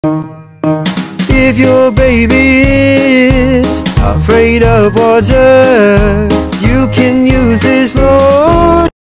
If your baby is afraid of water, you